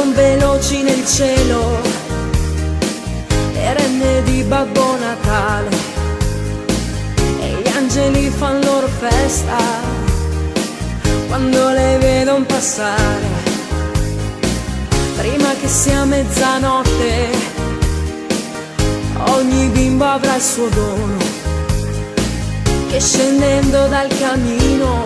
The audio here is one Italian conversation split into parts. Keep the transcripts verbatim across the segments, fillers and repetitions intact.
Volano veloci nel cielo le renne di Babbo Natale e gli angeli fanno loro festa quando le vedono passare. Prima che sia mezzanotte ogni bimbo avrà il suo dono, che scendendo dal camino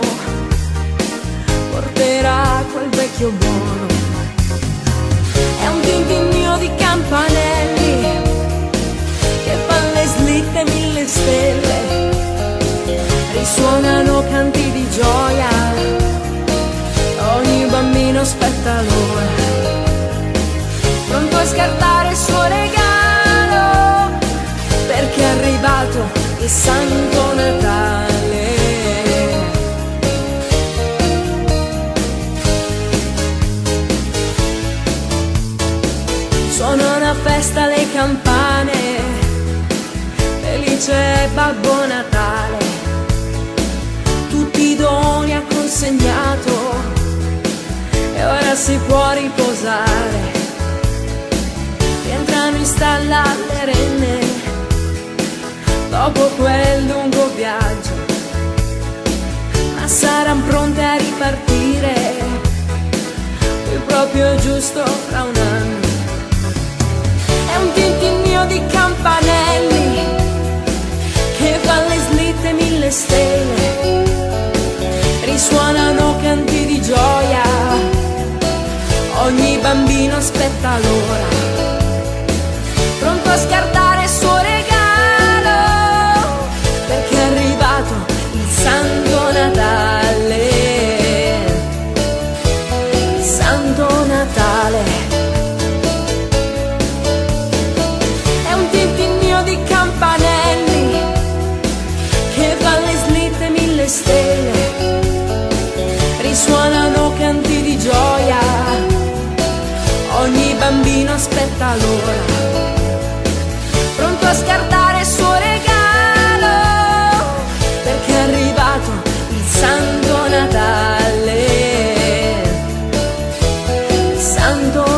porterà quel vecchio buono. È un tintinnio di campanelli che fanno le slitte mille stelle, risuonano canti di gioia, ogni bambino aspetta l'ora, pronto a scartare il suo regalo, perché è arrivato il Santo Natale. Suona una festa le campane, felice è Babbo Natale, tutti i doni ha consegnato e ora si può riposare. Rientrano in stalla le renne dopo quel lungo viaggio, ma saranno pronte a ripartire qui proprio giusto fra un anno. È un tintinnio di campanelli che fa le slitte mille stelle, risuonano canti di gioia, ogni bambino aspetta l'ora, pronto a scartare il suo regalo, perché è arrivato il Santo Natale. Il Santo Natale è un tintinnio di campanelli che fa le slitte mille stelle, risuonano canti di gioia, ogni bambino aspetta l'ora, pronto a scartare il suo regalo, perché è arrivato il Santo Natale. Il Santo